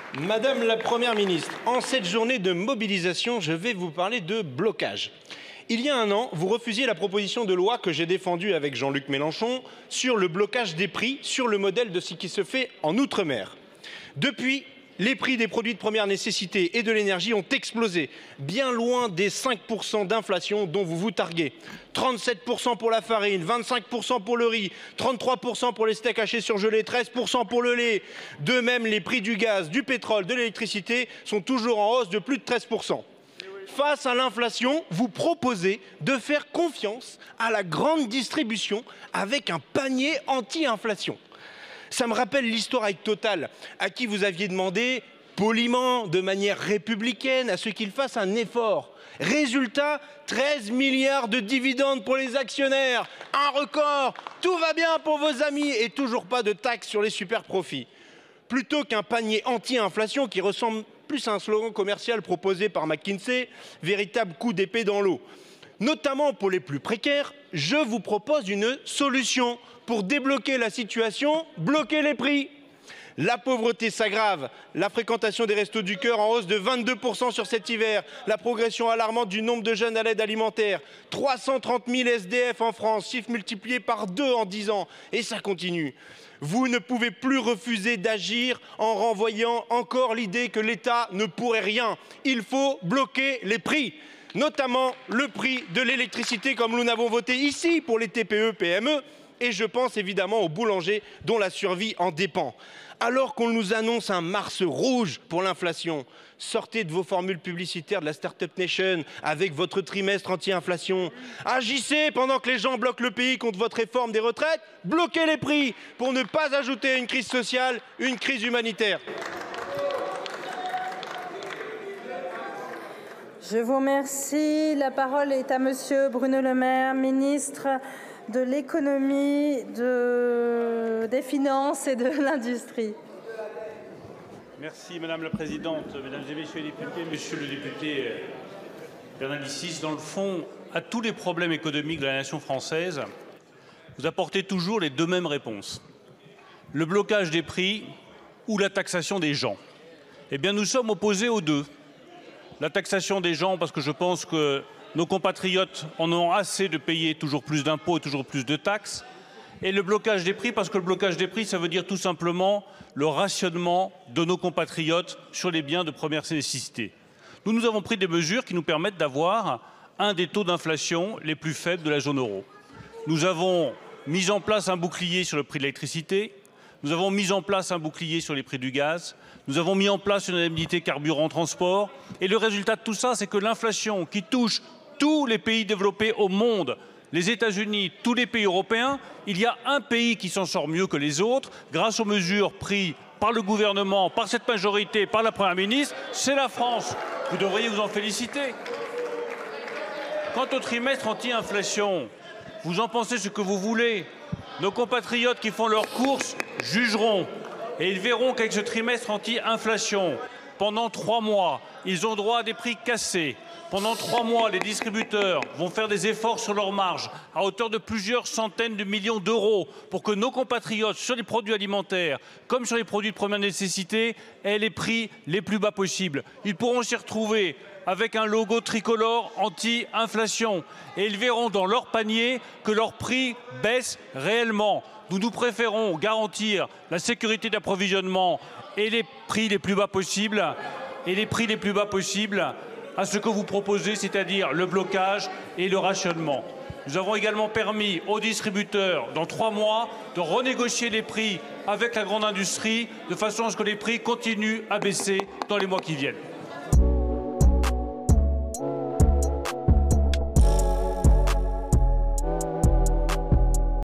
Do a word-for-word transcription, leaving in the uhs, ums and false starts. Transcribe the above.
Madame la Première ministre, en cette journée de mobilisation, je vais vous parler de blocage. Il y a un an, vous refusiez la proposition de loi que j'ai défendue avec Jean-Luc Mélenchon sur le blocage des prix sur le modèle de ce qui se fait en Outre-mer. Depuis, les prix des produits de première nécessité et de l'énergie ont explosé, bien loin des cinq pour cent d'inflation dont vous vous targuez. trente-sept pour cent pour la farine, vingt-cinq pour cent pour le riz, trente-trois pour cent pour les steaks hachés surgelés, treize pour cent pour le lait. De même, les prix du gaz, du pétrole, de l'électricité sont toujours en hausse de plus de treize pour cent. Face à l'inflation, vous proposez de faire confiance à la grande distribution avec un panier anti-inflation. Ça me rappelle l'histoire avec Total, à qui vous aviez demandé, poliment, de manière républicaine, à ce qu'il fasse un effort. Résultat, treize milliards de dividendes pour les actionnaires, un record, tout va bien pour vos amis et toujours pas de taxes sur les super profits. Plutôt qu'un panier anti-inflation qui ressemble plus à un slogan commercial proposé par McKinsey, véritable coup d'épée dans l'eau. Notamment pour les plus précaires, je vous propose une solution pour débloquer la situation, bloquer les prix. La pauvreté s'aggrave, la fréquentation des restos du cœur en hausse de vingt-deux pour cent sur cet hiver, la progression alarmante du nombre de jeunes à l'aide alimentaire, trois cent trente mille S D F en France, chiffre multiplié par deux en dix ans, et ça continue. Vous ne pouvez plus refuser d'agir en renvoyant encore l'idée que l'État ne pourrait rien. Il faut bloquer les prix, notamment le prix de l'électricité comme nous n'avons voté ici pour les T P E P M E, et je pense évidemment aux boulangers dont la survie en dépend. Alors qu'on nous annonce un Mars rouge pour l'inflation, sortez de vos formules publicitaires de la Startup Nation avec votre trimestre anti-inflation. Agissez pendant que les gens bloquent le pays contre votre réforme des retraites. Bloquez les prix pour ne pas ajouter à une crise sociale, une crise humanitaire. Je vous remercie. La parole est à Monsieur Bruno Le Maire, ministre de l'économie, de... des finances et de l'industrie. Merci Madame la Présidente, Mesdames et Messieurs les députés, Monsieur le député Bernalicis. Dans le fond, à tous les problèmes économiques de la nation française, vous apportez toujours les deux mêmes réponses. Le blocage des prix ou la taxation des gens. Eh bien, nous sommes opposés aux deux. La taxation des gens, parce que je pense que nos compatriotes en ont assez de payer toujours plus d'impôts et toujours plus de taxes. Et le blocage des prix, parce que le blocage des prix, ça veut dire tout simplement le rationnement de nos compatriotes sur les biens de première nécessité. Nous, nous avons pris des mesures qui nous permettent d'avoir un des taux d'inflation les plus faibles de la zone euro. Nous avons mis en place un bouclier sur le prix de l'électricité. Nous avons mis en place un bouclier sur les prix du gaz. Nous avons mis en place une indemnité carburant transport. Et le résultat de tout ça, c'est que l'inflation qui touche tous les pays développés au monde, les États-Unis, tous les pays européens, il y a un pays qui s'en sort mieux que les autres grâce aux mesures prises par le gouvernement, par cette majorité, par la Première ministre, c'est la France. Vous devriez vous en féliciter. Quant au trimestre anti-inflation, vous en pensez ce que vous voulez. Nos compatriotes qui font leurs courses jugeront et ils verront qu'avec ce trimestre anti-inflation, pendant trois mois, ils ont droit à des prix cassés. Pendant trois mois, les distributeurs vont faire des efforts sur leurs marges à hauteur de plusieurs centaines de millions d'euros pour que nos compatriotes, sur les produits alimentaires comme sur les produits de première nécessité, aient les prix les plus bas possibles. Ils pourront s'y retrouver avec un logo tricolore anti-inflation et ils verront dans leur panier que leurs prix baissent réellement. Nous nous préférons garantir la sécurité d'approvisionnement et les prix les plus bas possibles et les prix les plus bas possibles à ce que vous proposez, c'est-à-dire le blocage et le rationnement. Nous avons également permis aux distributeurs, dans trois mois, de renégocier les prix avec la grande industrie, de façon à ce que les prix continuent à baisser dans les mois qui viennent.